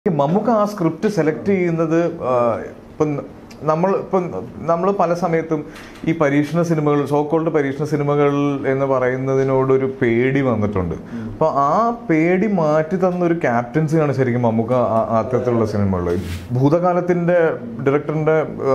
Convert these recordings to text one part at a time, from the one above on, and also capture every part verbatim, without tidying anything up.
മമ്മൂക്ക ആ script select ചെയ്യുന്നത് ഇപ്പം നമ്മൾ ഇപ്പം നമ്മൾ പല സമയത്തും ഈ പരീക്ഷണ സിനിമകൾ സോക്കോൾഡ് പരീക്ഷണ സിനിമകൾ എന്ന് പറയുന്നതിനോടൊരു പേടി വന്നിട്ടുണ്ട്. അപ്പോൾ ആ പേടി മാറ്റി തന്ന ഒരു ക്യാപ്റ്റൻസിയാണ് ശരിക്കും മമ്മൂക്ക അത്തരത്തിലുള്ള സിനിമകൾ. ഭൂതകാലത്തിൻ്റെ ഡയറക്ടറിൻ്റെ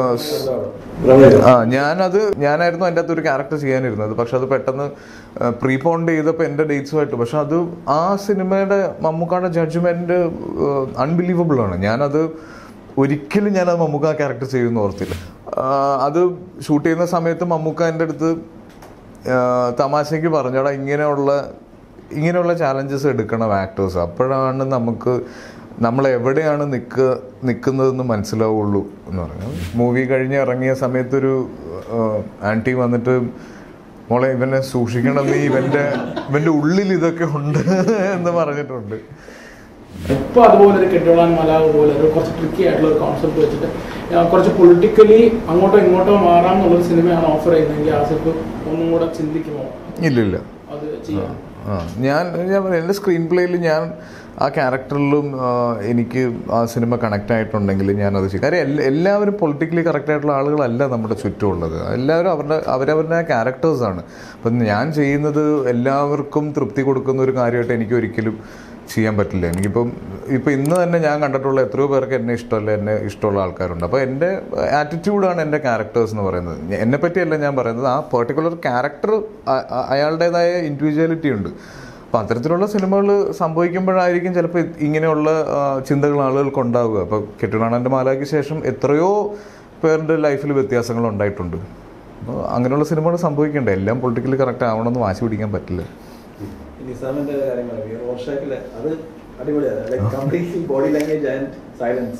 ആ ഞാനത് ഞാനായിരുന്നു അതിൻ്റെ അകത്ത് ഒരു ക്യാരക്ടർ ചെയ്യാനിരുന്നത്. പക്ഷെ അത് പെട്ടെന്ന് പ്രീപോണ്ട് ചെയ്തപ്പോൾ എൻ്റെ ഡേറ്റ്സുമായിട്ട്. പക്ഷെ അത് ആ സിനിമയുടെ മമ്മൂക്കയുടെ ജഡ്ജ്മെൻറ്റ് അൺബിലീവബിൾ ആണ്. ഞാനത് ഒരിക്കലും ഞാനത് മമ്മൂക്ക ക്യാരക്ടർ ചെയ്യുമെന്ന് ഓർത്തില്ല. അത് ഷൂട്ട് ചെയ്യുന്ന സമയത്ത് മമ്മൂക്ക എൻ്റെ അടുത്ത് തമാശയ്ക്ക് പറഞ്ഞോടാ ഇങ്ങനെയുള്ള ഇങ്ങനെയുള്ള ചാലഞ്ചസ് എടുക്കണം ആക്ടേഴ്സ്. അപ്പോഴാണ് നമുക്ക് നമ്മൾ എവിടെയാണ് നിൽക്കുക നിൽക്കുന്നതെന്ന് മനസ്സിലാവുള്ളൂ എന്ന് പറഞ്ഞു. മൂവി കഴിഞ്ഞ് ഇറങ്ങിയ സമയത്തൊരു ആൻറ്റി വന്നിട്ട് മോളെ ഇവനെ സൂക്ഷിക്കണം, നീ ഇവൻ്റെ ഇവൻ്റെ ഉള്ളിൽ ഇതൊക്കെ ഉണ്ട് എന്ന് പറഞ്ഞിട്ടുണ്ട്. ഇപ്പൊ അതുപോലെ ഒരു കെട്ടോളാൻ മല പോലെ ഒരു കുറച്ച് ട്രിക്കി ആയിട്ടുള്ള ഒരു കോൺസെപ്റ്റ് വെച്ചിട്ട് കുറച്ച് പൊളിറ്റിക്കലി അങ്ങോട്ടോ ഇങ്ങോട്ടോ മാറാം എന്നുള്ളൊരു സിനിമയാണ് ഓഫർ ചെയ്യുന്നതെങ്കിൽ ആസിഫ് ഒന്നും കൂടെ ചിന്തിക്കുമോ? ഇല്ലില്ല, അത് ചെയ്യാം. ആ ഞാൻ ഞാൻ പറയാം എൻ്റെ സ്ക്രീൻ പ്ലേയിൽ ഞാൻ ആ ക്യാരക്ടറിലും എനിക്ക് ആ സിനിമ കണക്റ്റ് ആയിട്ടുണ്ടെങ്കിൽ ഞാനത് ചെയ്യും. കാര്യം എല്ലാ എല്ലാവരും പൊളിറ്റിക്കലി കറക്റ്റ് ആയിട്ടുള്ള ആളുകളല്ല നമ്മുടെ ചുറ്റുമുള്ളത്. എല്ലാവരും അവരുടെ അവരവരുടെ ക്യാരക്ടേഴ്സാണ്. അപ്പം ഞാൻ ചെയ്യുന്നത് എല്ലാവർക്കും തൃപ്തി കൊടുക്കുന്ന ഒരു കാര്യമായിട്ട് എനിക്ക് ഒരിക്കലും ചെയ്യാൻ പറ്റില്ല. എനിക്കിപ്പം ഇപ്പം ഇന്ന് തന്നെ ഞാൻ കണ്ടിട്ടുള്ള എത്രയോ പേർക്ക് എന്നെ ഇഷ്ടമല്ല, എന്നെ ഇഷ്ടമുള്ള ആൾക്കാരുണ്ട്. അപ്പോൾ എൻ്റെ ആറ്റിറ്റ്യൂഡാണ് എൻ്റെ ക്യാരക്ടേഴ്സ് എന്ന് പറയുന്നത്. എന്നെ പറ്റിയല്ല ഞാൻ പറയുന്നത്, ആ പെർട്ടിക്കുലർ ക്യാരക്ടർ അയാളുടേതായ ഇൻഡിവിജ്വാലിറ്റി ഉണ്ട്. അപ്പോൾ അത്തരത്തിലുള്ള സിനിമകൾ സംഭവിക്കുമ്പോഴായിരിക്കും ചിലപ്പോൾ ഇങ്ങനെയുള്ള ചിന്തകൾ ആളുകൾക്ക് ഉണ്ടാവുക. അപ്പോൾ കെട്ടിടണൻ്റെ മാലയ്ക്ക് ശേഷം എത്രയോ പേരുടെ ലൈഫിൽ വ്യത്യാസങ്ങൾ ഉണ്ടായിട്ടുണ്ട്. അപ്പോൾ അങ്ങനെയുള്ള സിനിമകൾ സംഭവിക്കണ്ടേ. എല്ലാം പൊളിറ്റിക്കലി കറക്റ്റ് ആവണമെന്ന് വാശി പിടിക്കാൻ പറ്റില്ല. നിസാമിന്റെ കാര്യമാണ് റോഷാക്കിലെ അത് അടിപൊളിയാണ്. Like completely body language and silence.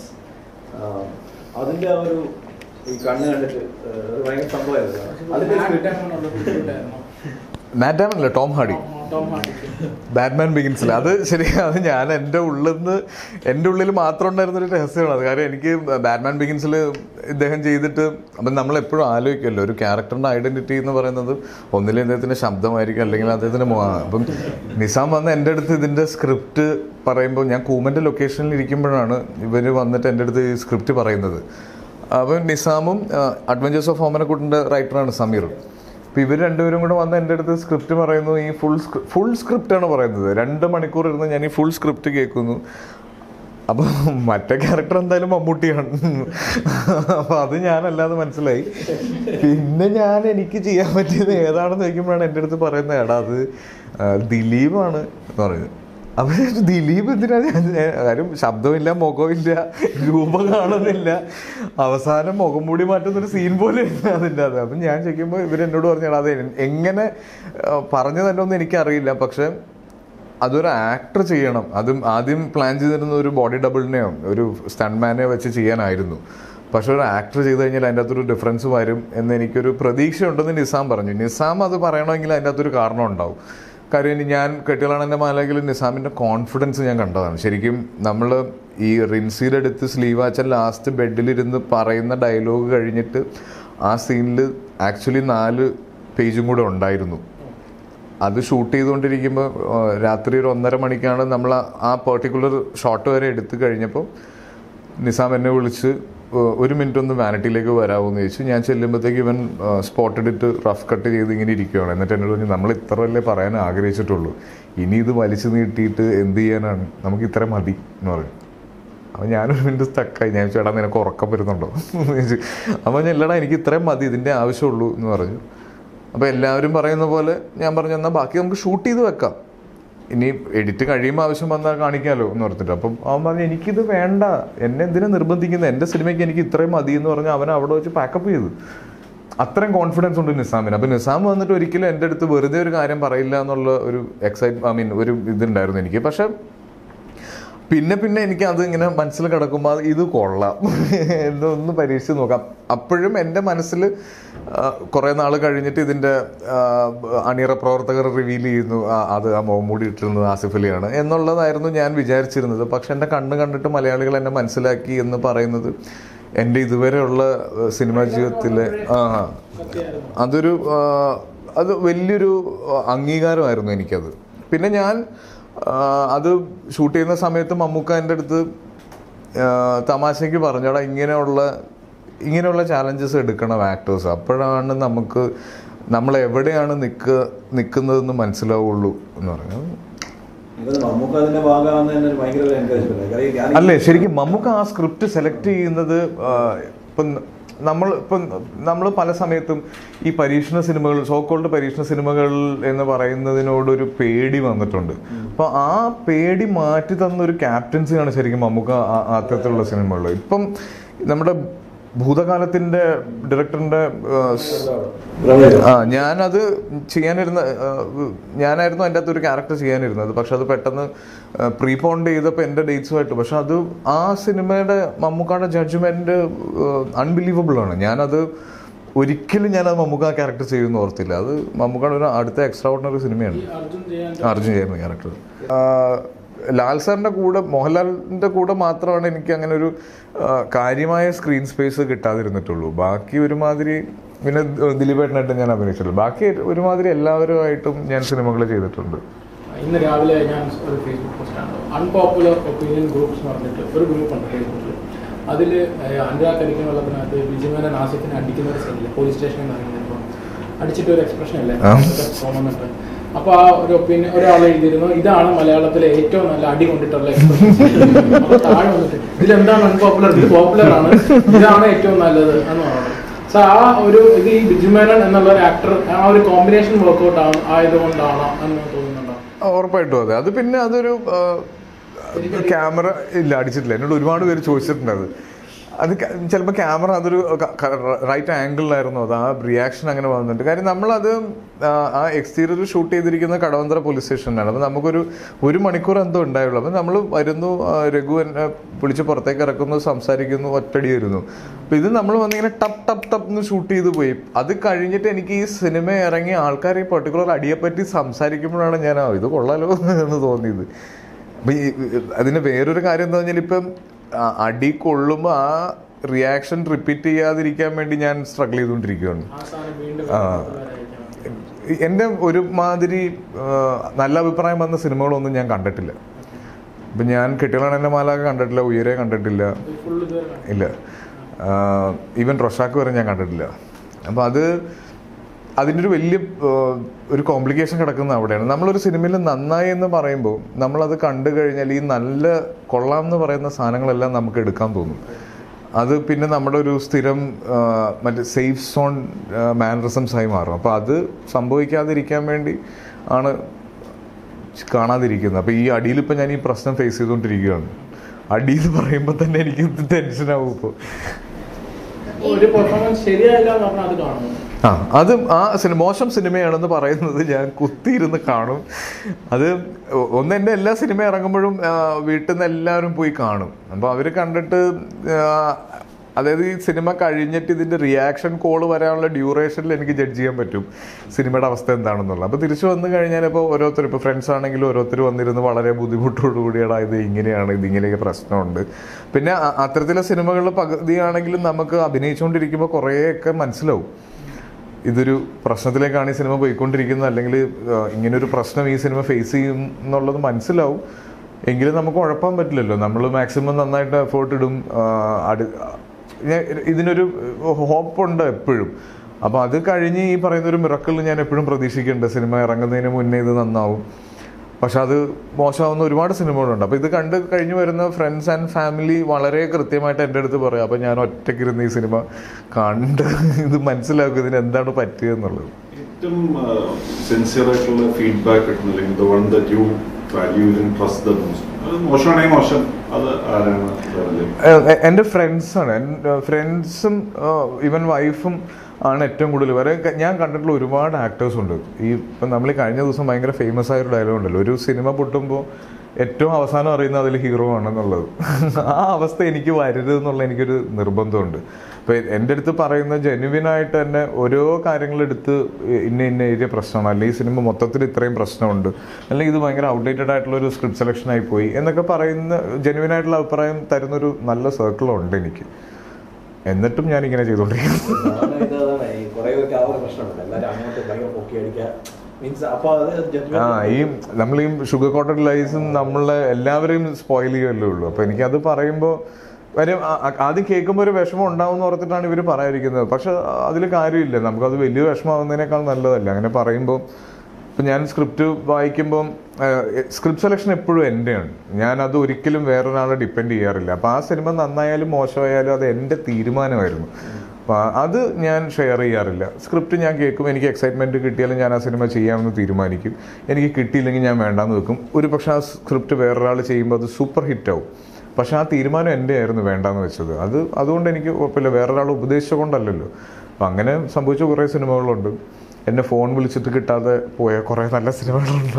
അതിന്റെ ആ ഒരു ഈ കണ്ണ് കണ്ടിട്ട് ഒരു ഭയങ്കര സംഭവമായിരുന്നു. അതിന്റെ മാറ്റ് ഡാമൻ അല്ല, ടോം ഹാർഡി ബാറ്റ്മാൻ ബിഗിൻസിൽ. അത് ശരി, അത് ഞാൻ എൻ്റെ ഉള്ളിൽ നിന്ന് എൻ്റെ ഉള്ളിൽ മാത്രം ഉണ്ടായിരുന്നൊരു രഹസ്യമാണ് അത്. കാര്യം എനിക്ക് ബാറ്റ്മാൻ ബിഗിൻസിൽ ഇദ്ദേഹം ചെയ്തിട്ട് അപ്പം നമ്മളെപ്പോഴും ആലോചിക്കുമല്ലോ ഒരു ക്യാരക്ടറിൻ്റെ ഐഡൻറ്റിറ്റി എന്ന് പറയുന്നത് ഒന്നിലും അദ്ദേഹത്തിൻ്റെ ശബ്ദമായിരിക്കും, അല്ലെങ്കിൽ അദ്ദേഹത്തിൻ്റെ മുഖമാണ്. അപ്പം നിസാം വന്ന് എൻ്റെ അടുത്ത് ഇതിൻ്റെ സ്ക്രിപ്റ്റ് പറയുമ്പോൾ ഞാൻ കൂമൻ്റെ ലൊക്കേഷനിൽ ഇരിക്കുമ്പോഴാണ് ഇവർ വന്നിട്ട് എൻ്റെ അടുത്ത് ഈ സ്ക്രിപ്റ്റ് പറയുന്നത്. അപ്പം നിസാമും അഡ്വഞ്ചേഴ്സ് ഓഫ് ഓമനക്കുട്ടിൻ്റെ റൈറ്ററാണ് സമീർ. അപ്പോൾ ഇവർ രണ്ടുപേരും കൂടെ വന്ന് എൻ്റെ അടുത്ത് സ്ക്രിപ്റ്റ് പറയുന്നു. ഈ ഫുൾ ഫുൾ സ്ക്രിപ്റ്റാണ് പറയുന്നത്. രണ്ട് മണിക്കൂർ ഇരുന്ന് ഞാൻ ഈ ഫുൾ സ്ക്രിപ്റ്റ് കേൾക്കുന്നു. അപ്പോൾ മറ്റേ ക്യാരക്ടർ എന്തായാലും മമ്മൂട്ടിയാണ്. അപ്പോൾ അത് ഞാനല്ലാതെ മനസ്സിലായി. പിന്നെ ഞാൻ എനിക്ക് ചെയ്യാൻ പറ്റിയത് ഏതാണെന്ന് ചോദിക്കുമ്പോഴാണ് എൻ്റെ അടുത്ത് പറയുന്നത്, എടാ അത് ദിലീപാണ് എന്ന് പറയുന്നത്. അപ്പോൾ ദിലീപ് എന്തിനാ? കാര്യം ശബ്ദമില്ല, മുഖമില്ല, രൂപം കാണുന്നില്ല, അവസാനം മുഖം മൂടി മാറ്റുന്നൊരു സീൻ പോലെ അതിൻ്റെ അത്. അപ്പം ഞാൻ ചോദിക്കുമ്പോൾ ഇവരെന്നോട് പറഞ്ഞാൽ അത് എങ്ങനെ പറഞ്ഞു തന്നെ ഒന്നും എനിക്കറിയില്ല. പക്ഷെ അതൊരു ആക്ടർ ചെയ്യണം. അതും ആദ്യം പ്ലാൻ ചെയ്തിരുന്ന ഒരു ബോഡി ഡബിളിനെയോ ഒരു സ്റ്റണ്ട്മാനെയോ വെച്ച് ചെയ്യാനായിരുന്നു. പക്ഷെ ഒരു ആക്ടർ ചെയ്ത് കഴിഞ്ഞാൽ അതിൻ്റെ അകത്തൊരു ഡിഫറൻസ് വരും എന്ന് എനിക്കൊരു പ്രതീക്ഷ ഉണ്ടെന്ന് നിസാം പറഞ്ഞു. നിസാം അത് പറയണമെങ്കിൽ അതിൻ്റെ അകത്തൊരു കാരണം ഉണ്ടാവും. കാര്യം ഞാൻ കെട്ടികളാണെൻ്റെ മാലയിൽ നിസാമിൻ്റെ കോൺഫിഡൻസ് ഞാൻ കണ്ടതാണ്. ശരിക്കും നമ്മൾ ഈ റിൻസിയിലെടുത്ത് സ്ലീവാച്ചൻ ലാസ്റ്റ് ബെഡിലിരുന്ന് പറയുന്ന ഡയലോഗ് കഴിഞ്ഞിട്ട് ആ സീനിൽ ആക്ച്വലി നാല് പേജും കൂടെ ഉണ്ടായിരുന്നു. അത് ഷൂട്ട് ചെയ്തുകൊണ്ടിരിക്കുമ്പോൾ രാത്രി ഒരു ഒന്നര മണിക്കാണ് നമ്മൾ ആ പെർട്ടിക്കുലർ ഷോട്ട് വരെ എടുത്ത് കഴിഞ്ഞപ്പോൾ നിസാം എന്നെ വിളിച്ച് ഒരു മിനിറ്റ് ഒന്ന് വാനിറ്റിയിലേക്ക് വരാമോയെന്ന് ചോദിച്ചു. ഞാൻ ചെല്ലുമ്പോഴത്തേക്ക് ഇവൻ സ്പോട്ട് ഇട്ട് റഫ് കട്ട് ചെയ്ത് ഇങ്ങനെ ഇരിക്കുകയാണ്. എന്നിട്ട് എന്നോട് പറഞ്ഞു, നമ്മൾ ഇത്രയല്ലേ പറയാൻ ആഗ്രഹിച്ചിട്ടുള്ളൂ, ഇനി ഇത് വലിച്ചു നീട്ടിയിട്ട് എന്ത് ചെയ്യാനാണ്, നമുക്ക് ഇത്ര മതി എന്ന് പറഞ്ഞു. അപ്പോൾ ഞാനൊരു മിനിറ്റ് സ്റ്റക്കായി. ഞാൻ ചേട്ടാ നിനക്ക് ഉറക്കം വരുന്നുണ്ടോ ചോദിച്ചു. അപ്പോൾ ഞാൻ ഇല്ലടാ എനിക്ക് ഇത്രയും മതി, ഇതിൻ്റെ ആവശ്യമുള്ളൂ എന്ന് പറഞ്ഞു. അപ്പോൾ എല്ലാവരും പറയുന്ന പോലെ ഞാൻ പറഞ്ഞു, എന്നാൽ ബാക്കി നമുക്ക് ഷൂട്ട് ചെയ്ത് വെക്കാം, ഇനി എഡിറ്റ് കഴിയുമ്പോൾ ആവശ്യം വന്നാൽ കാണിക്കാമല്ലോ എന്ന് പറഞ്ഞിട്ട്. അപ്പം അവൻ പറഞ്ഞു എനിക്കിത് വേണ്ട, എന്നെ എന്തിനാ നിർബന്ധിക്കുന്നത്, എൻ്റെ സിനിമയ്ക്ക് എനിക്ക് ഇത്രയും മതി എന്ന് പറഞ്ഞാൽ അവൻ അവിടെ വെച്ച് പാക്കപ്പ് ചെയ്തു. അത്രയും കോൺഫിഡൻസ് ഉണ്ട് നിസാമിന്. അപ്പം നിസാം വന്നിട്ട് ഒരിക്കലും എൻ്റെ അടുത്ത് വെറുതെ ഒരു കാര്യം പറയില്ല എന്നുള്ള ഒരു എക്സൈറ്റ് ഐ മീൻ ഒരു ഇതുണ്ടായിരുന്നു എനിക്ക്. പക്ഷെ പിന്നെ പിന്നെ എനിക്ക് അത് ഇങ്ങനെ മനസ്സിൽ കിടക്കുമ്പോൾ ഇത് കൊള്ളാം എന്നൊന്ന് പരീക്ഷിച്ച് നോക്കാം. അപ്പോഴും എൻ്റെ മനസ്സിൽ കുറേ നാൾ കഴിഞ്ഞിട്ട് ഇതിൻ്റെ അണിയറ പ്രവർത്തകർ റിവീൽ ചെയ്യുന്നു അത് ആ മോമൂടി ഇട്ടിരുന്നത് ആസിഫ് അലിയാണ് എന്നുള്ളതായിരുന്നു ഞാൻ വിചാരിച്ചിരുന്നത്. പക്ഷെ എൻ്റെ കണ്ണ് കണ്ടിട്ട് മലയാളികൾ എന്നെ മനസ്സിലാക്കി എന്ന് പറയുന്നത് എൻ്റെ ഇതുവരെയുള്ള സിനിമാ ജീവിതത്തിലെ ആ അതൊരു അത് വലിയൊരു അംഗീകാരമായിരുന്നു എനിക്കത്. പിന്നെ ഞാൻ അത് ഷൂട്ട് ചെയ്യുന്ന സമയത്ത് മമ്മൂക്ക എൻ്റെ അടുത്ത് തമാശയ്ക്ക് പറഞ്ഞോടാ ഇങ്ങനെയുള്ള ഇങ്ങനെയുള്ള ചാലഞ്ചസ് എടുക്കണം ആക്ടേഴ്സ്. അപ്പോഴാണ് നമുക്ക് നമ്മൾ എവിടെയാണ് നിൽക്കുക നിൽക്കുന്നതെന്ന് മനസ്സിലാവുള്ളൂ എന്ന് പറഞ്ഞാൽ. അല്ലേ ശരിക്കും മമ്മൂക്ക ആ സ്ക്രിപ്റ്റ് സെലക്ട് ചെയ്യുന്നത് ഇപ്പം നമ്മൾ ഇപ്പം നമ്മൾ പല സമയത്തും ഈ പരീക്ഷണ സിനിമകൾ സോക്കോൾഡ് പരീക്ഷണ സിനിമകൾ എന്ന് പറയുന്നതിനോടൊരു പേടി വന്നിട്ടുണ്ട്. അപ്പോൾ ആ പേടി മാറ്റി തന്നൊരു ക്യാപ്റ്റൻസിയാണ് ശരിക്കും മമ്മൂക്ക അത്തരത്തിലുള്ള സിനിമകൾ. ഇപ്പം നമ്മുടെ ഭൂതകാലത്തിൻ്റെ ഡയറക്ടറിൻ്റെ ആ ഞാനത് ചെയ്യാനിരുന്ന ഞാനായിരുന്നു അതിൻ്റെ അകത്തൊരു ക്യാരക്ടർ ചെയ്യാനിരുന്നത്. പക്ഷെ അത് പെട്ടെന്ന് പ്രീപോണ്ട് ചെയ്തപ്പോൾ എൻ്റെ ഡേറ്റ്സുമായിട്ട്. പക്ഷെ അത് ആ സിനിമയുടെ മമ്മൂക്കായുടെ ജഡ്ജ്മെൻറ്റ് അൺബിലീവബിൾ ആണ്. ഞാനത് ഒരിക്കലും ഞാനത് മമ്മൂക്ക ക്യാരക്ടർ ചെയ്യുമെന്ന് ഓർത്തില്ല. അത് മമ്മൂക്കായുടെ ഒരു അടുത്ത എക്സ്ട്രാ ഓർഡിനറി സിനിമയാണ് അർജുൻ ചെയ്യുന്ന ക്യാരക്ടർ. ലാൽ സാറിൻ്റെ കൂടെ മോഹൻലാലിൻ്റെ കൂടെ മാത്രമാണ് എനിക്ക് അങ്ങനെ ഒരു കാര്യമായ സ്ക്രീൻ സ്പേസ് കിട്ടാതിരുന്നിട്ടുള്ളൂ. ബാക്കി ഒരുമാതിരി പിന്നെ ദിലീപേട്ടനായിട്ട് ഞാൻ അഭിനയിച്ചുള്ളൂ. ബാക്കി ഒരുമാതിരി എല്ലാവരുമായിട്ടും ഞാൻ സിനിമകൾ ചെയ്തിട്ടുണ്ട്. ഇന്ന് രാവിലെ ഞാൻ ഒരു ഫേസ്ബുക്ക് പോസ്റ്റാണ് അൺപോപ്പുലർ ഒപ്പീനിയൻ ഗ്രൂപ്പ്സ് എന്ന് പറഞ്ഞിട്ട് ഒരു ഗ്രൂപ്പുണ്ട് ഫേസ്ബുക്കിൽ. അതിൽ അനുരാഗ് കരിക്കുന്ന വെള്ളത്തിനകത്ത് ബിജുമേനൻ ആസിഫിനെ അടിക്കുന്ന ഒരു സൈഡില്ല പോലീസ് സ്റ്റേഷനിൽ ഇറങ്ങിയപ്പോൾ അടിച്ചിട്ട് ഒരു എക്സ്പ്രഷൻ അല്ലേ തോന്നുന്നുണ്ട്. അപ്പൊ ആ ഒരു ഒപ്പീനിയൻ ഒരാൾ എഴുതിയിരുന്നു ഇതാണ് മലയാളത്തിലെ ഏറ്റവും നല്ല അടി കൊണ്ടിട്ടുള്ള എക്സ്പ്രഷൻ. അപ്പൊ താഴെ വന്നിട്ട് ഇതിലെന്താണ് അൺപോപ്പുലർ, ഇത് പോപ്പുലർ ആണ്, ഇതാണ് ഏറ്റവും നല്ലത് എന്ന് പറയുന്നത്. സോ ആ ഒരു ഇത് ഈ ബിജുമേനൻ എന്നുള്ള ഒരു ആക്ടർ ആ ഒരു കോമ്പിനേഷൻ വർക്ക്ഔട്ട് ആയതുകൊണ്ടാണ് എന്ന് തോന്നുന്നുണ്ടോ? ഉറപ്പായിട്ടും അതെ. അത് പിന്നെ അതൊരു ക്യാമറ ഇല്ല അടിച്ചിട്ടില്ല. എന്നോട് ഒരുപാട് പേര് ചോദിച്ചിട്ടുണ്ട്. അത് അത് ചിലപ്പോൾ ക്യാമറ അതൊരു റൈറ്റ് ആംഗിളിലായിരുന്നു. അത് ആ റിയാക്ഷൻ അങ്ങനെ വന്നിട്ടുണ്ട്. കാര്യം നമ്മളത് ആ എക്സ്റ്റീരിയർ ഷൂട്ട് ചെയ്തിരിക്കുന്ന കടവന്തറ പോലീസ് സ്റ്റേഷനിലാണ്. അപ്പോൾ നമുക്കൊരു ഒരു മണിക്കൂർ എന്തോ ഉണ്ടായുള്ളൂ. അപ്പം നമ്മൾ വരുന്നു, രഘു എന്നെ വിളിച്ച് പുറത്തേക്ക് ഇറക്കുന്നു, സംസാരിക്കുന്നു, ഒറ്റടി വരുന്നു. അപ്പോൾ ഇത് നമ്മൾ വന്നിങ്ങനെ ടപ്പ് ടപ്പ് ടപ്പ് എന്ന് ഷൂട്ട് ചെയ്ത് പോയി. അത് കഴിഞ്ഞിട്ട് എനിക്ക് ഈ സിനിമ ഇറങ്ങിയ ആൾക്കാർ ഈ പെർട്ടിക്കുലർ അടിയെപ്പറ്റി സംസാരിക്കുമ്പോഴാണ് ഞാൻ ഇത് കൊള്ളാലോ എന്ന് തോന്നിയത്. അപ്പം ഈ അതിന് വേറൊരു കാര്യം എന്താ പറഞ്ഞാൽ ഇപ്പം അടി കൊള്ളുമ്പോൾ ആ റിയാക്ഷൻ റിപ്പീറ്റ് ചെയ്യാതിരിക്കാൻ വേണ്ടി ഞാൻ സ്ട്രഗിൾ ചെയ്തുകൊണ്ടിരിക്കുകയാണ്. ആ എൻ്റെ ഒരുമാതിരി നല്ല അഭിപ്രായം വന്ന സിനിമകളൊന്നും ഞാൻ കണ്ടിട്ടില്ല. ഇപ്പം ഞാൻ കെട്ടികളാണ് എൻ്റെ മാലാക കണ്ടിട്ടില്ല, ഉയരെ കണ്ടിട്ടില്ല, ഇല്ല, ഈവൻ റൊഷാക്ക് വരെ ഞാൻ കണ്ടിട്ടില്ല. അപ്പം അത് അതിൻ്റെ ഒരു വലിയ ഒരു കോംപ്ലിക്കേഷൻ കിടക്കുന്ന അവിടെയാണ്. നമ്മളൊരു സിനിമയിൽ നന്നായി എന്ന് പറയുമ്പോൾ നമ്മളത് കണ്ടു കഴിഞ്ഞാൽ ഈ നല്ല കൊള്ളാം എന്ന് പറയുന്ന സാധനങ്ങളെല്ലാം നമുക്ക് എടുക്കാൻ തോന്നും. അത് പിന്നെ നമ്മുടെ ഒരു സ്ഥിരം മറ്റേ സേഫ് സോൺ മാനറിസംസ് ആയി മാറും. അപ്പോൾ അത് സംഭവിക്കാതിരിക്കാൻ വേണ്ടി ആണ് കാണാതിരിക്കുന്നത്. അപ്പോൾ ഈ അടിയിലിപ്പോൾ ഞാൻ ഈ പ്രശ്നം ഫേസ് ചെയ്തുകൊണ്ടിരിക്കുകയാണ്. അടി എന്ന് പറയുമ്പോൾ തന്നെ എനിക്ക് ടെൻഷനാവും. ഇപ്പോൾ ഒരു പെർഫോമൻസ് ശരിയായില്ല എന്ന് പറഞ്ഞാൽ അത് കാണുന്നു. ആ അത് ആ സിനിമ മോശം സിനിമയാണെന്ന് പറയുന്നത് ഞാൻ കുത്തിയിരുന്ന് കാണും. അത് ഒന്ന് എൻ്റെ എല്ലാ സിനിമ ഇറങ്ങുമ്പോഴും വീട്ടിൽ നിന്ന് എല്ലാവരും പോയി കാണും. അപ്പോൾ അവർ കണ്ടിട്ട് അതായത് ഈ സിനിമ കഴിഞ്ഞിട്ട് ഇതിൻ്റെ റിയാക്ഷൻ കോള് വരാനുള്ള ഡ്യൂറേഷനിൽ എനിക്ക് ജഡ്ജ് ചെയ്യാൻ പറ്റും സിനിമയുടെ അവസ്ഥ എന്താണെന്നുള്ളത്. അപ്പോൾ തിരിച്ചു വന്നു കഴിഞ്ഞാൽ ഇപ്പോൾ ഓരോരുത്തർ ഇപ്പോൾ ഫ്രണ്ട്സ് ആണെങ്കിലും ഓരോരുത്തർ വന്നിരുന്ന് വളരെ ബുദ്ധിമുട്ടോടുകൂടിയാണ് ഇത് ഇങ്ങനെയാണ്, ഇതിങ്ങനെയൊക്കെ പ്രശ്നമുണ്ട്. പിന്നെ അത്തരത്തിലെ സിനിമകളിൽ പകുതിയാണെങ്കിലും നമുക്ക് അഭിനയിച്ചുകൊണ്ടിരിക്കുമ്പോൾ കുറേയൊക്കെ മനസ്സിലാവും ഇതൊരു പ്രശ്നത്തിലേക്കാണ് ഈ സിനിമ പോയിക്കൊണ്ടിരിക്കുന്നത്, അല്ലെങ്കിൽ ഇങ്ങനൊരു പ്രശ്നം ഈ സിനിമ ഫേസ് ചെയ്യും എന്നുള്ളത് മനസ്സിലാവും. എങ്കിലും നമുക്ക് ഉഴപ്പാൻ പറ്റില്ലല്ലോ. നമ്മൾ മാക്സിമം നന്നായിട്ട് എഫേർട്ട് ഇടും. അടി ഇതിനൊരു ഹോപ്പുണ്ട് എപ്പോഴും. അപ്പോൾ അത് കഴിഞ്ഞ് ഈ പറയുന്നൊരു മിറക്കിൾ ഞാൻ എപ്പോഴും പ്രതീക്ഷിക്കുന്നുണ്ട്. സിനിമ ഇറങ്ങുന്നതിന് മുന്നേ ഇത് നന്നാവും, പക്ഷെ അത് മോശമാവുന്ന ഒരുപാട് സിനിമകളുണ്ട്. അപ്പോൾ ഇത് കണ്ട് കഴിഞ്ഞ് വരുന്ന ഫ്രണ്ട്സ് ആൻഡ് ഫാമിലി വളരെ കൃത്യമായിട്ട് എൻ്റെ അടുത്ത് പറയും. അപ്പോൾ ഞാൻ ഒറ്റയ്ക്കിരുന്ന് ഈ സിനിമ കണ്ട് ഇത് മനസ്സിലാക്കും ഇതിന് എന്താണ് പറ്റിയതെന്നുള്ളത്. ഏറ്റവും സിൻസിയർ ആയിട്ടുള്ള ഫീഡ്ബാക്ക് കിട്ടുന്നില്ലെങ്കിൽ the one that you value and trust the most, അത് മോശമാണെങ്കിൽ മോശം, അത് ആരാണ്? എൻ്റെ ഫ്രണ്ട്സാണ്. എൻ്റെ ഫ്രണ്ട്സും ഈവൻ വൈഫും ആണ് ഏറ്റവും കൂടുതൽ. വരെ ഞാൻ കണ്ടിട്ടുള്ള ഒരുപാട് ആക്ടേഴ്സ് ഉണ്ട്. ഈ ഇപ്പം നമ്മൾ ഈ കഴിഞ്ഞ ദിവസം ഭയങ്കര ഫേമസ് ആയൊരു ഡയലോഗ് ഉണ്ടല്ലോ, ഒരു സിനിമ പൊട്ടുമ്പോൾ ഏറ്റവും അവസാനം അറിയുന്നത് അതിൽ ഹീറോ ആണെന്നുള്ളത്. ആ അവസ്ഥ എനിക്ക് വരരുത് എന്നുള്ള എനിക്കൊരു നിർബന്ധമുണ്ട്. അപ്പോൾ എൻ്റെ അടുത്ത് പറയുന്ന ജെന്യുവിനായിട്ട് തന്നെ ഓരോ കാര്യങ്ങളെടുത്ത് ഇന്ന ഇന്ന ഏരിയ പ്രശ്നമാണ്, അല്ലെങ്കിൽ ഈ സിനിമ മൊത്തത്തിൽ ഇത്രയും പ്രശ്നമുണ്ട്, അല്ലെങ്കിൽ ഇത് ഭയങ്കര ഔട്ട്ഡേറ്റഡ് ആയിട്ടുള്ളൊരു സ്ക്രിപ്റ്റ് സെലക്ഷൻ ആയി പോയി എന്നൊക്കെ പറയുന്ന ജെന്യുവിനായിട്ടുള്ള അഭിപ്രായം തരുന്നൊരു നല്ല സർക്കിളുണ്ട് എനിക്ക്. എന്നിട്ടും ഞാൻ ഇങ്ങനെ ചെയ്തോണ്ടിരിക്കുന്നു. ആ ഈ നമ്മൾ ഈ ഷുഗർ കോട്ടഡ് ലൈസും നമ്മളെ എല്ലാവരെയും സ്പോയിൽ ചെയ്യുമല്ലേ ഉള്ളൂ. അപ്പോൾ എനിക്കത് പറയുമ്പോൾ കാര്യം ആദ്യം കേൾക്കുമ്പോൾ ഒരു വിഷമം ഉണ്ടാവും എന്ന് ഓർത്തിട്ടാണ് ഇവർ പറയാതിരിക്കുന്നത്. പക്ഷെ അതിൽ കാര്യമില്ല, നമുക്കത് വലിയ വിഷമമാവുന്നതിനേക്കാൾ നല്ലതല്ല അങ്ങനെ പറയുമ്പോൾ. ഇപ്പം ഞാൻ സ്ക്രിപ്റ്റ് വായിക്കുമ്പം സ്ക്രിപ്റ്റ് സെലക്ഷൻ എപ്പോഴും എൻ്റെയാണ്, ഞാനത് ഒരിക്കലും വേറൊരാളെ ഡിപ്പെൻഡ് ചെയ്യാറില്ല. അപ്പോൾ ആ സിനിമ നന്നായാലും മോശമായാലും അത് എൻ്റെ തീരുമാനമായിരുന്നു. അപ്പോൾ അത് ഞാൻ ഷെയർ ചെയ്യാറില്ല. സ്ക്രിപ്റ്റ് ഞാൻ കേൾക്കും, എനിക്ക് എക്സൈറ്റ്മെൻറ്റ് കിട്ടിയാലും ഞാൻ ആ സിനിമ ചെയ്യാമെന്ന് തീരുമാനിക്കും. എനിക്ക് കിട്ടിയില്ലെങ്കിൽ ഞാൻ വേണ്ടാന്ന് വെക്കും. ഒരു പക്ഷേ ആ സ്ക്രിപ്റ്റ് വേറൊരാൾ ചെയ്യുമ്പോൾ അത് സൂപ്പർ ഹിറ്റാവും. പക്ഷെ ആ തീരുമാനം എൻ്റെ ആയിരുന്നു വേണ്ടാന്ന് വെച്ചത്. അത് അതുകൊണ്ട് എനിക്ക് കുഴപ്പമില്ല, വേറൊരാൾ ഉപദേശിച്ചുകൊണ്ടല്ലല്ലോ. അപ്പം അങ്ങനെ സംഭവിച്ച കുറേ സിനിമകളുണ്ട്. എന്നെ ഫോൺ വിളിച്ചിട്ട് കിട്ടാതെ പോയ കുറേ നല്ല സിനിമകളുണ്ട്.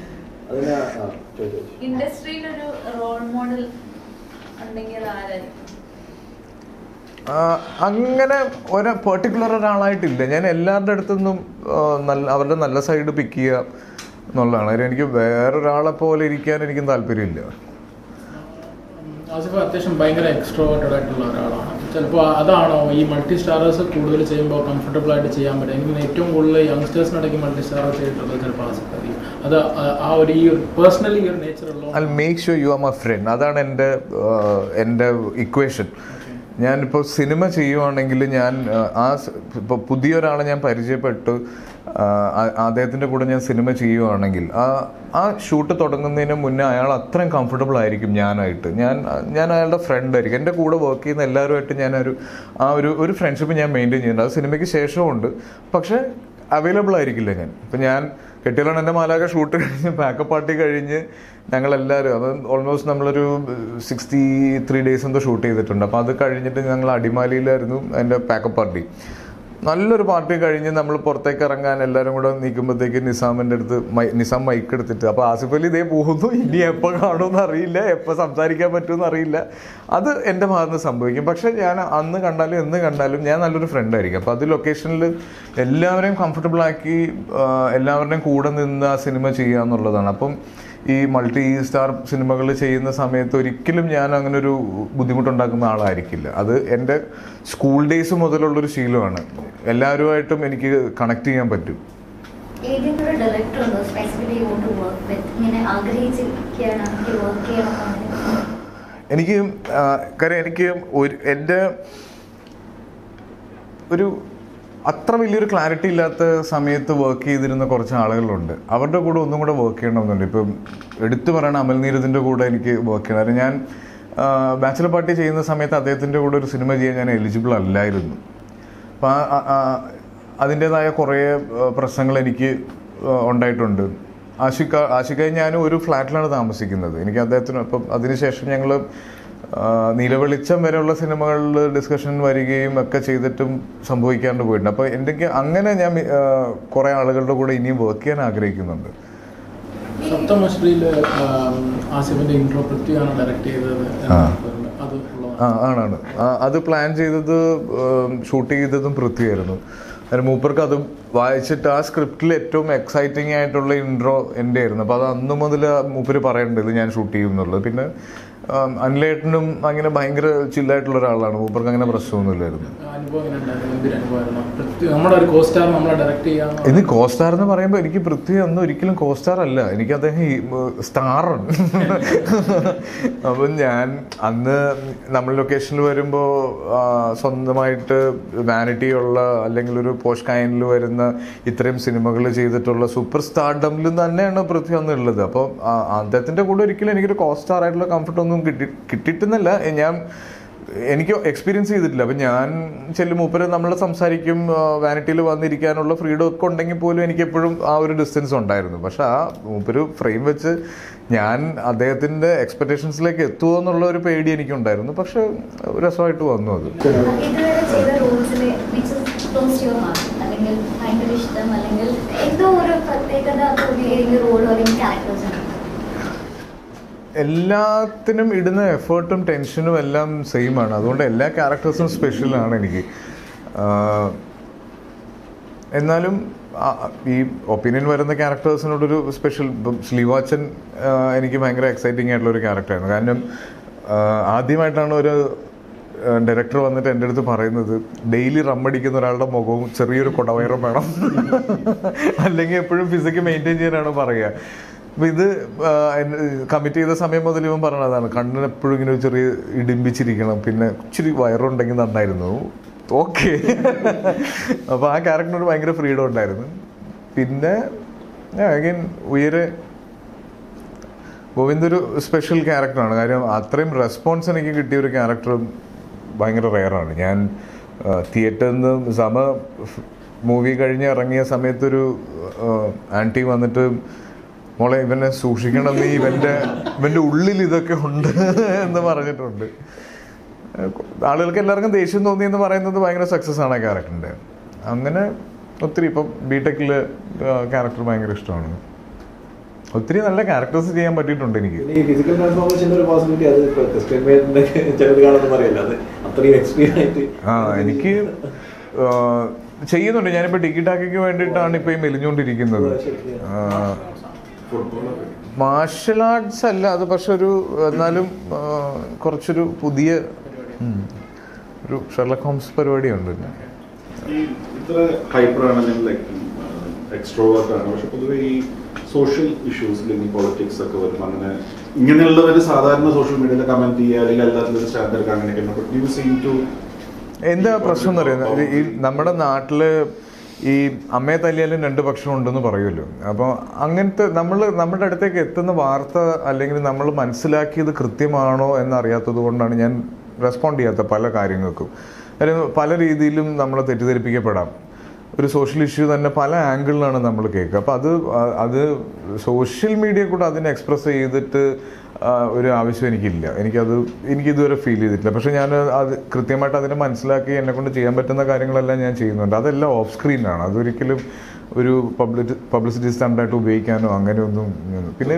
ഇൻഡസ്ട്രിയിലൊരു റോൾ മോഡൽ ഉണ്ടെങ്കിൽ ആരായിരിക്കും? അങ്ങനെ ഒരു പെർട്ടിക്കുലർ ഒരാളായിട്ടില്ല. ഞാൻ എല്ലാവരുടെ അടുത്തുനിന്നും നല്ല അവരുടെ നല്ല സൈഡ് പിക്ക് ചെയ്യുക എന്നുള്ളതാണ്. എനിക്ക് വേറൊരാളെ പോലെ ഇരിക്കാൻ എനിക്കും താല്പര്യമില്ല. ആസിഫ് അത്യാവശ്യം ഭയങ്കര എക്സ്ട്രോവേർട്ടഡ് ആയിട്ടുള്ള ഒരാളാണ്. ചിലപ്പോൾ അതാണോ ഈ മൾട്ടി സ്റ്റാറേഴ്സ് കൂടുതൽ ചെയ്യുമ്പോൾ കംഫർട്ടബിൾ ആയിട്ട് ചെയ്യാൻ പറ്റും? എനിക്ക് ഏറ്റവും കൂടുതൽ യങ്സ്റ്റേഴ്സിനിടയ്ക്ക് മൾട്ടി സ്റ്റാറേഴ്സ് ചെയ്തിട്ടുള്ളത് ചിലപ്പോൾ ആസിഫ് ആയിരിക്കും. അത് ആ ഒരു ഈ ഒരു പേഴ്സണലി ഒരു നേച്ചർ ഉള്ള I make sure you are my friend. അതാണ് എൻ്റെ എൻ്റെ ഇക്വേഷൻ. ഞാനിപ്പോൾ സിനിമ ചെയ്യുവാണെങ്കിൽ ഞാൻ ആ ഇപ്പോൾ പുതിയൊരാളെ ഞാൻ പരിചയപ്പെട്ടു അദ്ദേഹത്തിൻ്റെ കൂടെ ഞാൻ സിനിമ ചെയ്യുവാണെങ്കിൽ ആ ആ ഷൂട്ട് തുടങ്ങുന്നതിന് മുന്നേ അയാൾ അത്രയും കംഫർട്ടബിൾ ആയിരിക്കും ഞാനായിട്ട്. ഞാൻ ഞാൻ അയാളുടെ ഫ്രണ്ട് ആയിരിക്കും. എൻ്റെ കൂടെ വർക്ക് ചെയ്യുന്ന എല്ലാവരുമായിട്ട് ഞാനൊരു ആ ഒരു ഒരു ഫ്രണ്ട്ഷിപ്പ് ഞാൻ മെയിൻറ്റെയിൻ ചെയ്യുന്നുണ്ട്. അത് സിനിമയ്ക്ക് ശേഷമുണ്ട്. പക്ഷേ അവൈലബിൾ ആയിരിക്കില്ല ഞാൻ. ഇപ്പം ഞാൻ കെട്ടിയിലാണ് എൻ്റെ മാലാക ഷൂട്ട് കഴിഞ്ഞ് ബാക്കപ്പ് പാർട്ടി കഴിഞ്ഞ് ഞങ്ങളെല്ലാവരും അത് ഓൾമോസ്റ്റ് നമ്മളൊരു സിക്സ്റ്റി ത്രീ ഡേയ്സ് എന്തോ ഷൂട്ട് ചെയ്തിട്ടുണ്ട്. അപ്പോൾ അത് കഴിഞ്ഞിട്ട് ഞങ്ങൾ അടിമാലിയിലായിരുന്നു എൻ്റെ പാക്കപ്പ് പാർട്ടി. നല്ലൊരു പാർട്ടി കഴിഞ്ഞ് നമ്മൾ പുറത്തേക്ക് ഇറങ്ങാൻ എല്ലാവരും കൂടെ നിൽക്കുമ്പോഴത്തേക്ക് നിസാമിൻ്റെ അടുത്ത് മൈ നിസാം മൈക്ക് എടുത്തിട്ട് അപ്പോൾ ആസിഫ് അലി ഇതേ പോകുന്നു, ഇനി എപ്പോൾ കാണുമെന്ന് അറിയില്ല, എപ്പോൾ സംസാരിക്കാൻ പറ്റുമെന്ന് അറിയില്ല. അത് എൻ്റെ ഭാഗത്ത് നിന്ന് സംഭവിക്കും. പക്ഷേ ഞാൻ അന്ന് കണ്ടാലും എന്ന് കണ്ടാലും ഞാൻ നല്ലൊരു ഫ്രണ്ടായിരിക്കും. അപ്പോൾ അത് ലൊക്കേഷനിൽ എല്ലാവരെയും കംഫർട്ടബിൾ ആക്കി എല്ലാവരുടെയും കൂടെ നിന്ന് ആ സിനിമ ചെയ്യുക എന്നുള്ളതാണ്. അപ്പം ഈ മൾട്ടി സ്റ്റാർ സിനിമകൾ ചെയ്യുന്ന സമയത്ത് ഒരിക്കലും ഞാൻ അങ്ങനെ ഒരു ബുദ്ധിമുട്ടുണ്ടാക്കുന്ന ആളായിരിക്കില്ല. അത് എൻ്റെ സ്കൂൾ ഡേയ്സ് മുതലുള്ളൊരു ശീലമാണ്. എല്ലാവരുമായിട്ടും എനിക്ക് കണക്ട് ചെയ്യാൻ പറ്റും. എനിക്ക് കാര്യം എനിക്ക് ഒരു എൻ്റെ ഒരു അത്ര വലിയൊരു ക്ലാരിറ്റി ഇല്ലാത്ത സമയത്ത് വർക്ക് ചെയ്തിരുന്ന കുറച്ച് ആളുകളുണ്ട്. അവരുടെ കൂടെ ഒന്നും കൂടെ വർക്ക് ചെയ്യണമെന്നുണ്ട്. ഇപ്പം എടുത്തു പറയണ അമൽ നീരദിൻ്റെ കൂടെ എനിക്ക് വർക്ക് ചെയ്യണം. ഞാൻ ബാച്ചിലർ പാർട്ടി ചെയ്യുന്ന സമയത്ത് അദ്ദേഹത്തിൻ്റെ കൂടെ ഒരു സിനിമ ചെയ്യാൻ ഞാൻ എലിജിബിൾ അല്ലായിരുന്നു. അപ്പം അതിൻ്റേതായ കുറേ പ്രശ്നങ്ങൾ എനിക്ക് ഉണ്ടായിട്ടുണ്ട്. ആഷിക ആഷികയും ഞാനും ഒരു ഫ്ലാറ്റിലാണ് താമസിക്കുന്നത്. എനിക്ക് അദ്ദേഹത്തിന് അപ്പം അതിനുശേഷം ഞങ്ങൾ നിലവെളിച്ചം വരെയുള്ള സിനിമകളിൽ ഡിസ്കഷൻ വരികയും ഒക്കെ ചെയ്തിട്ടും സംഭവിക്കാണ്ട് പോയിട്ടുണ്ട്. അപ്പോൾ എനിക്ക് അങ്ങനെ ഞാൻ കുറേ ആളുകളുടെ കൂടെ ഇനിയും വർക്ക് ചെയ്യാൻ ആഗ്രഹിക്കുന്നുണ്ട്. ആ ആണാണ് അത് പ്ലാൻ ചെയ്തത്, ഷൂട്ട് ചെയ്തതും പൃഥ്വിയായിരുന്നു. അതിന് മൂപ്പർക്ക് അത് വായിച്ചിട്ട് ആ സ്ക്രിപ്റ്റിൽ ഏറ്റവും എക്സൈറ്റിംഗ് ആയിട്ടുള്ള ഇൻട്രോ എൻ്റെ ആയിരുന്നു. അപ്പോൾ അത് അന്ന് മുതൽ മൂപ്പര് പറയേണ്ടത് ഞാൻ ഷൂട്ട് ചെയ്യും എന്നുള്ളത്. പിന്നെ അനിലേട്ടനും അങ്ങനെ ഭയങ്കര ചില്ലായിട്ടുള്ള ഒരാളാണ്. മൂപ്പർക്ക് അങ്ങനെ പ്രശ്നമൊന്നുമില്ലായിരുന്നു. ഇത് കോസ്റ്റാർ എന്ന് പറയുമ്പോൾ എനിക്ക് പൃഥ്വി ഒന്നും ഒരിക്കലും കോസ്റ്റാർ അല്ല, എനിക്ക് അദ്ദേഹം സ്റ്റാറാണ്. അപ്പം ഞാൻ അന്ന് നമ്മൾ ലൊക്കേഷനിൽ വരുമ്പോൾ സ്വന്തമായിട്ട് വാനിറ്റി ഉള്ള അല്ലെങ്കിൽ ഒരു പോഷ് കൈനിൽ വരുന്ന ഇത്രയും സിനിമകൾ ചെയ്തിട്ടുള്ള സൂപ്പർ സ്റ്റാർഡമിൽ തന്നെയാണ് പൃഥ്വി അന്ന് ഉള്ളത്. അപ്പോൾ അദ്ദേഹത്തിൻ്റെ കൂടെ ഒരിക്കലും എനിക്കൊരു കോസ്റ്റാർ ആയിട്ടുള്ള കംഫർട്ട് ഒന്നും കിട്ടി കിട്ടിയിട്ടെന്നല്ല ഞാൻ എനിക്ക് എക്സ്പീരിയൻസ് ചെയ്തിട്ടില്ല. അപ്പം ഞാൻ ചെല്ലും മൂപ്പര് നമ്മൾ സംസാരിക്കും, വാനിറ്റിയിൽ വന്നിരിക്കാനുള്ള ഫ്രീഡം ഒക്കെ ഉണ്ടെങ്കിൽ പോലും എനിക്ക് എപ്പോഴും ആ ഒരു ഡിസ്റ്റൻസ് ഉണ്ടായിരുന്നു. പക്ഷെ ആ മൂപ്പര് ഫ്രെയിം വെച്ച് ഞാൻ അദ്ദേഹത്തിൻ്റെ എക്സ്പെക്ടേഷൻസിലേക്ക് എത്തുമോ എന്നുള്ള ഒരു പേടി എനിക്കുണ്ടായിരുന്നു. പക്ഷെ രസമായിട്ട് വന്നു. അത് എല്ലാത്തിനും ഇടുന്ന എഫേർട്ടും ടെൻഷനും എല്ലാം സെയിം ആണ്. അതുകൊണ്ട് എല്ലാ ക്യാരക്ടേഴ്സും സ്പെഷ്യലാണ് എനിക്ക്. എന്നാലും ഈ ഒപ്പീനിയൻ വരുന്ന ക്യാരക്ടേഴ്സിനോടൊരു സ്പെഷ്യൽ. ഇപ്പം ശ്രീവാച്ചൻ എനിക്ക് ഭയങ്കര എക്സൈറ്റിംഗ് ആയിട്ടുള്ളൊരു ക്യാരക്ടറായിരുന്നു. കാരണം ആദ്യമായിട്ടാണ് ഒരു ഡയറക്ടർ വന്നിട്ട് എൻ്റെ അടുത്ത് പറയുന്നത് ഡെയിലി റമ്മടിക്കുന്ന ഒരാളുടെ മുഖവും ചെറിയൊരു കുടവയറും വേണം, അല്ലെങ്കിൽ എപ്പോഴും ഫിസിക്ക് മെയിൻറ്റെയിൻ ചെയ്യാനാണ് പറയുക. അപ്പം ഇത് കമ്മിറ്റ് ചെയ്ത സമയം മുതൽ ഇവൻ പറഞ്ഞതാണ്, കണ്ണിന് എപ്പോഴും ഇങ്ങനെ ഒരു ചെറിയ ഇടിമ്പിച്ചിരിക്കണം, പിന്നെ ഇച്ചിരി വയറുണ്ടെങ്കിൽ നന്നായിരുന്നു. ഓക്കെ. അപ്പോൾ ആ ക്യാരക്ടറിനോട് ഭയങ്കര ഫ്രീഡം ഉണ്ടായിരുന്നു. പിന്നെ അഗൈൻ ഉയരെ ഗോവിന്ദ് ഒരു സ്പെഷ്യൽ ക്യാരക്ടറാണ്. കാര്യം അത്രയും റെസ്പോൺസ് എനിക്ക് കിട്ടിയ ഒരു ക്യാരക്ടർ ഭയങ്കര റെയറാണ്. ഞാൻ തിയേറ്ററിൽ നിന്ന് സമ മൂവി കഴിഞ്ഞ് ഇറങ്ങിയ സമയത്തൊരു ആൻറ്റി വന്നിട്ട്, മോളെ ഇവനെ സൂക്ഷിക്കണം, നീ ഇവൻ്റെ ഇവൻ്റെ ഉള്ളിൽ ഇതൊക്കെ ഉണ്ട് എന്ന് പറഞ്ഞിട്ടുണ്ട്. ആളുകൾക്ക് എല്ലാവർക്കും ദേഷ്യം തോന്നിയെന്ന് പറയുന്നത് ഭയങ്കര സക്സസ് ആണ് ആ ക്യാരക്ടറിൻ്റെ. അങ്ങനെ ഒത്തിരി ഇപ്പം ബി ടെക്കിൽ ക്യാരക്ടർ ഭയങ്കര ഇഷ്ടമാണ്. ഒത്തിരി നല്ല ക്യാരക്ടേഴ്സ് ചെയ്യാൻ പറ്റിയിട്ടുണ്ട് എനിക്ക്. ഫിസിക്കൽ ട്രാൻസ്ഫോർമേഷൻ്റെ ഒരു പോസിബിലിറ്റി അത് ചിലത് കാണുമെന്ന് പറയില്ല, അത് അത്രയും എക്സ്പീരിയൻസ് ആയിട്ട്. ആ എനിക്ക് ചെയ്യുന്നുണ്ട്. ഞാനിപ്പോൾ ടിക്കിറ്റാക്കിക്ക് വേണ്ടിയിട്ടാണ് ഇപ്പോൾ ഈ മെലിഞ്ഞുകൊണ്ടിരിക്കുന്നത്. മാർഷൽ ആർട്സ് അല്ല അത്, പക്ഷെ ഒരു എന്നാലും കുറച്ചൊരു പുതിയ ഒരു ഷെർലക് ഹോംസ് പരിപാടിയുണ്ട്. ഇത്ര ഹൈപ്പറാണ്, എക്സ്ട്രോവേർട്ടാണ്, പക്ഷെ പൊതുവെ ഈ സോഷ്യൽ ഇഷ്യൂസിൽ ഈ പൊളിറ്റിക്സ് ഒക്കെ വരും. അങ്ങനെ ഇങ്ങനെയുള്ളവർ സാധാരണ സോഷ്യൽ മീഡിയയിൽ കമന്റ് ചെയ്യുക അല്ലെങ്കിൽ എല്ലാത്തിലും സ്റ്റാൻഡേർഡ് അങ്ങനെയൊക്കെ. എന്താ പ്രശ്നം എന്ന് പറയുന്നത്, ഈ നമ്മുടെ നാട്ടില് ഈ അമ്മയെ തല്ലിയാലും രണ്ട് പക്ഷം ഉണ്ടെന്ന് പറയുമല്ലോ. അപ്പോൾ അങ്ങനത്തെ നമ്മൾ നമ്മുടെ അടുത്തേക്ക് എത്തുന്ന വാർത്ത അല്ലെങ്കിൽ നമ്മൾ മനസ്സിലാക്കിയത് കൃത്യമാണോ എന്നറിയാത്തത് കൊണ്ടാണ് ഞാൻ റെസ്പോണ്ട് ചെയ്യാത്ത പല കാര്യങ്ങൾക്കും. കാര്യം പല രീതിയിലും നമ്മൾ തെറ്റിദ്ധരിപ്പിക്കപ്പെടാം. ഒരു സോഷ്യൽ ഇഷ്യൂ തന്നെ പല ആംഗിളിലാണ് നമ്മൾ കേൾക്കുക. അപ്പോൾ അത് അത് സോഷ്യൽ മീഡിയ കൂടെ അതിനെ എക്സ്പ്രസ് ചെയ്തിട്ട് ഒരു ആവശ്യം എനിക്കില്ല. എനിക്കത് എനിക്കിതുവരെ ഫീൽ ചെയ്തിട്ടില്ല. പക്ഷെ ഞാൻ അത് കൃത്യമായിട്ട് അതിനെ മനസ്സിലാക്കി എന്നെക്കൊണ്ട് ചെയ്യാൻ പറ്റുന്ന കാര്യങ്ങളെല്ലാം ഞാൻ ചെയ്യുന്നുണ്ട്. അതെല്ലാം ഓഫ് സ്ക്രീനാണ്. അതൊരിക്കലും ഒരു പബ്ലിറ്റി പബ്ലിസിറ്റി സ്റ്റാൻഡായിട്ട് ഉപയോഗിക്കാനോ അങ്ങനെയൊന്നും. പിന്നെ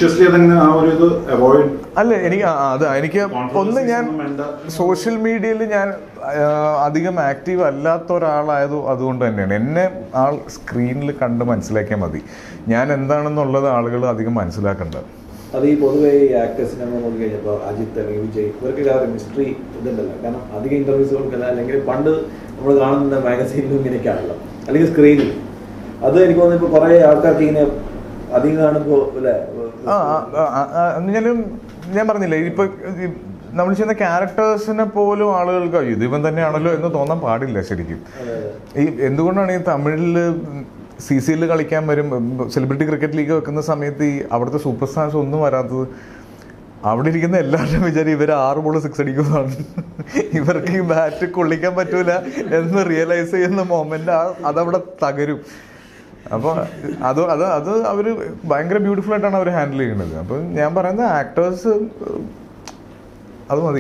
അല്ല എനിക്ക് അത് എനിക്ക് ഒന്ന് ഞാൻ സോഷ്യൽ മീഡിയയിൽ ഞാൻ അധികം ആക്റ്റീവ് അല്ലാത്ത ഒരാളായത് അതുകൊണ്ട് തന്നെയാണ്. എന്നെ ആൾ സ്ക്രീനിൽ കണ്ട് മനസ്സിലാക്കിയാൽ മതി. ഞാൻ എന്താണെന്നുള്ളത് ആളുകൾ അധികം മനസ്സിലാക്കണ്ട. അത് ഈ പൊതുവെ ഈ ആക്ടേഴ്സിനെ നമ്മൾ നോക്കി കഴിഞ്ഞപ്പോൾ അജിത്ത് അല്ലെങ്കിൽ വിജയ് ഇവർക്ക് ആ മിസ്റ്ററി ഇതുണ്ടല്ലോ. കാരണം അധികം ഇന്റർവ്യൂസ് കൊടുക്കില്ല, അല്ലെങ്കിൽ പണ്ട് നമ്മൾ കാണുന്ന മാഗസീനിലും ഇങ്ങനെയൊക്കെയാണല്ലോ, അല്ലെങ്കിൽ സ്ക്രീനിൽ. അത് എനിക്ക് തോന്നുന്നു ഇപ്പോൾ കുറേ ആൾക്കാർക്ക് ഇങ്ങനെ അധികം കാണുമ്പോൾ അല്ലേ. ഞാനും ഞാൻ പറഞ്ഞില്ലേ, ഇപ്പൊ നമ്മൾ ചെയ്യുന്ന ക്യാരക്ടേഴ്സിനെ പോലും ആളുകൾക്ക് ഇത് ഇവൻ തന്നെയാണല്ലോ എന്ന് തോന്നാൻ പാടില്ല ശരിക്കും. ഈ എന്തുകൊണ്ടാണ് ഈ തമിഴിൽ സി സിയിൽ കളിക്കാൻ വരും, സെലിബ്രിറ്റി ക്രിക്കറ്റ് ലീഗ് വെക്കുന്ന സമയത്ത് ഈ അവിടുത്തെ സൂപ്പർ സ്റ്റാർസ് ഒന്നും വരാത്തത്? അവിടെ ഇരിക്കുന്ന എല്ലാവരുടെയും വിചാരം ഇവർ ആറ് ബോൾ സിക്സ് അടിക്കുന്നതാണ്, ഇവർക്ക് ഈ ബാറ്റ് കൊള്ളിക്കാൻ പറ്റൂല എന്ന് റിയലൈസ് ചെയ്യുന്ന മൊമെന്റ് അതവിടെ തകരും. അപ്പോൾ അത് അത് അത് അവർ ഭയങ്കര ബ്യൂട്ടിഫുൾ ആയിട്ടാണ് അവർ ഹാൻഡിൽ ചെയ്യുന്നത്. അപ്പം ഞാൻ പറയുന്ന ആക്ടേഴ്സ് അത് മതി.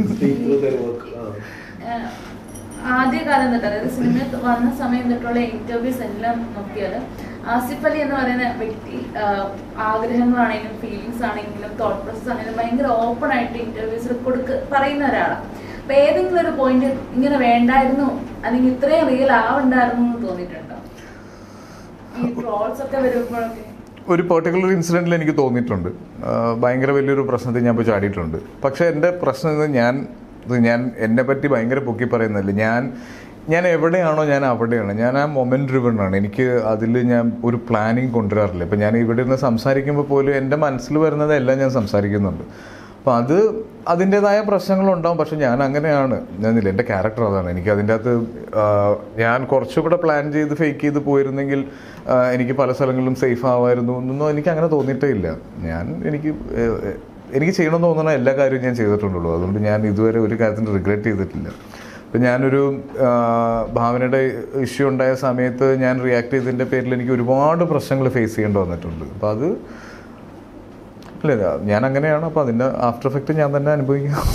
ആദ്യകാലം തൊട്ട്, അതായത് സിനിമ വന്ന സമയം തൊട്ടുള്ള ഇന്റർവ്യൂസ് എല്ലാം നോക്കിയാൽ ആസിഫ് അലി എന്ന് പറയുന്ന വ്യക്തി ആഗ്രഹങ്ങളാണെങ്കിലും ഫീലിങ്സ് ആണെങ്കിലും തോട്ട് പ്രോസസ് ആണെങ്കിലും ഭയങ്കര ഓപ്പൺ ആയിട്ട് ഇന്റർവ്യൂസിൽ കൊടുക്ക പറയുന്ന ഒരാളാണ്. അപ്പൊ ഏതെങ്കിലും ഒരു പോയിന്റ് ഇങ്ങനെ വേണ്ടായിരുന്നു അല്ലെങ്കിൽ ഇത്രയും റിയൽ ആവണ്ടായിരുന്നു എന്ന് തോന്നിയിട്ടുണ്ടോ ഈ ട്രോൾസ് ഒക്കെ വരുമ്പോഴൊക്കെ? ഒരു പെർട്ടിക്കുലർ ഇൻസിഡന്റിൽ എനിക്ക് തോന്നിയിട്ടുണ്ട്. ഭയങ്കര വലിയൊരു പ്രശ്നത്തിൽ ഞാൻ ഇപ്പോൾ ചാടിയിട്ടുണ്ട്. പക്ഷെ എൻ്റെ പ്രശ്നം ഞാൻ ഞാൻ എന്നെ പറ്റി ഭയങ്കര പൊക്കി പറയുന്നില്ല. ഞാൻ ഞാൻ എവിടെയാണോ ഞാൻ അവിടെയാണ്. ഞാൻ ആ മൊമെന്റ് ഡ്രിവൺ ആണ്. എനിക്ക് അതിൽ ഞാൻ ഒരു പ്ലാനിങ് കൊണ്ടുവരാറില്ല. ഇപ്പം ഞാൻ ഇവിടെ നിന്ന് സംസാരിക്കുമ്പോൾ പോലും എൻ്റെ മനസ്സിൽ വരുന്നതെല്ലാം ഞാൻ സംസാരിക്കുന്നുണ്ട്. അപ്പം അത് അതിൻ്റെതായ പ്രശ്നങ്ങളുണ്ടാവും. പക്ഷെ ഞാൻ അങ്ങനെയാണ്. ഞാനില്ല, എൻ്റെ ക്യാരക്ടർ അതാണ്. എനിക്ക് അതിൻ്റെ അകത്ത് ഞാൻ കുറച്ചുകൂടെ പ്ലാൻ ചെയ്ത് ഫേക്ക് ചെയ്ത് പോയിരുന്നെങ്കിൽ എനിക്ക് പല സ്ഥലങ്ങളിലും സേഫ് ആവായിരുന്നു എന്നൊന്നും എനിക്ക് അങ്ങനെ തോന്നിയിട്ടേ ഇല്ല. ഞാൻ എനിക്ക് എനിക്ക് ചെയ്യണമെന്ന് തോന്നുന്ന എല്ലാ കാര്യവും ഞാൻ ചെയ്തിട്ടുള്ളൂ. അതുകൊണ്ട് ഞാൻ ഇതുവരെ ഒരു കാര്യത്തിന് റിഗ്രറ്റ് ചെയ്തിട്ടില്ല. ഇപ്പം ഞാനൊരു ഭാവനയുടെ ഇഷ്യൂ ഉണ്ടായ സമയത്ത് ഞാൻ റിയാക്ട് ചെയ്തതിൻ്റെ പേരിൽ എനിക്ക് ഒരുപാട് പ്രശ്നങ്ങൾ ഫേസ് ചെയ്യേണ്ടി വന്നിട്ടുണ്ട്. അപ്പം അത് അല്ലേ, ഞാൻ അങ്ങനെയാണ്. അപ്പം അതിൻ്റെ ആഫ്റ്റർ എഫക്റ്റ് ഞാൻ തന്നെ അനുഭവിക്കാം.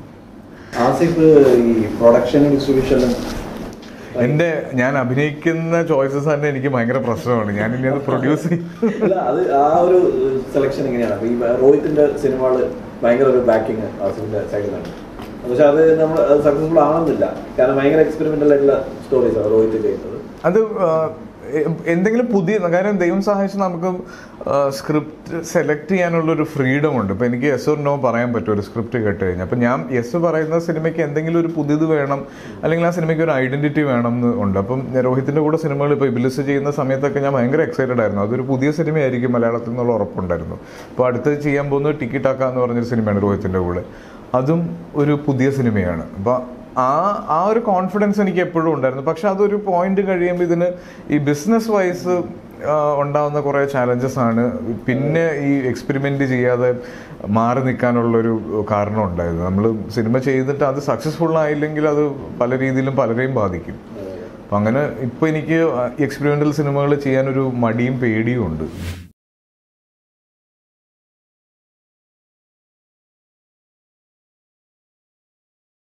എൻ്റെ ഞാൻ അഭിനയിക്കുന്ന ചോയ്സസ് തന്നെ എനിക്ക് ഭയങ്കര പ്രശ്നമാണ്. ഞാൻ ഇനി അത് പ്രൊഡ്യൂസ് ചെയ്യും. അത് ആ ഒരു സെലക്ഷൻ എങ്ങനെയാണ്? ഈ റോഹിത്തിന്റെ സിനിമകള് ഭയങ്കര ഒരു ബാക്കിങ് ആസിഫിന്റെ സൈഡിലാണ്. പക്ഷെ അത് നമ്മൾ സക്സസ്ഫുൾ ആണെന്നില്ല. കാരണം ഭയങ്കര എക്സ്പെരിമെന്റൽ ആയിട്ടുള്ള സ്റ്റോറീസ് ആണ് റോഹിത്ത് ചെയ്യുന്നത്. അത് എന്തെങ്കിലും പുതിയ കാര്യം ദൈവം സഹായിച്ച് നമുക്ക് സ്ക്രിപ്റ്റ് സെലക്ട് ചെയ്യാനുള്ളൊരു ഫ്രീഡം ഉണ്ട്. ഇപ്പോൾ എനിക്ക് യെസ് ഓർ നോ പറയാൻ പറ്റും ഒരു സ്ക്രിപ്റ്റ് കേട്ട് കഴിഞ്ഞാൽ. അപ്പം ഞാൻ യെസ് പറയുന്ന സിനിമയ്ക്ക് എന്തെങ്കിലും ഒരു പുതിയത് വേണം, അല്ലെങ്കിൽ ആ സിനിമയ്ക്ക് ഒരു ഐഡൻറ്റിറ്റി വേണം എന്ന് ഉണ്ട്. അപ്പം രോഹിത്തിൻ്റെ കൂടെ സിനിമകൾ ഇപ്പോൾ ഇബിലിസ് ചെയ്യുന്ന സമയത്തൊക്കെ ഞാൻ ഭയങ്കര എക്സൈറ്റഡ് ആയിരുന്നു. അതൊരു പുതിയ സിനിമയായിരിക്കും മലയാളത്തിൽ നിന്നുള്ള ഉറപ്പുണ്ടായിരുന്നു. അപ്പോൾ അടുത്ത് ചെയ്യാൻ പോകുന്നത് ടിക്കി ടാക്ക എന്ന് പറഞ്ഞൊരു സിനിമയാണ് രോഹിത്തിൻ്റെ കൂടെ. അതും ഒരു പുതിയ സിനിമയാണ്. അപ്പോൾ ആ ആ ഒരു കോൺഫിഡൻസ് എനിക്ക് എപ്പോഴും ഉണ്ടായിരുന്നു. പക്ഷെ അതൊരു പോയിന്റ് കഴിയുമ്പോൾ ഇതിന് ഈ ബിസിനസ് വൈസ് ഉണ്ടാകുന്ന കുറേ ചാലഞ്ചസ് ആണ് പിന്നെ ഈ എക്സ്പെരിമെൻ്റ് ചെയ്യാതെ മാറി നിൽക്കാനുള്ളൊരു കാരണം ഉണ്ടായത്. നമ്മൾ സിനിമ ചെയ്തിട്ട് അത് സക്സസ്ഫുൾ ആയില്ലെങ്കിൽ അത് പല രീതിയിലും പലരെയും ബാധിക്കും. അപ്പം അങ്ങനെ ഇപ്പോൾ എനിക്ക് എക്സ്പെരിമെൻ്റൽ സിനിമകൾ ചെയ്യാനൊരു മടിയും പേടിയും ഉണ്ട്.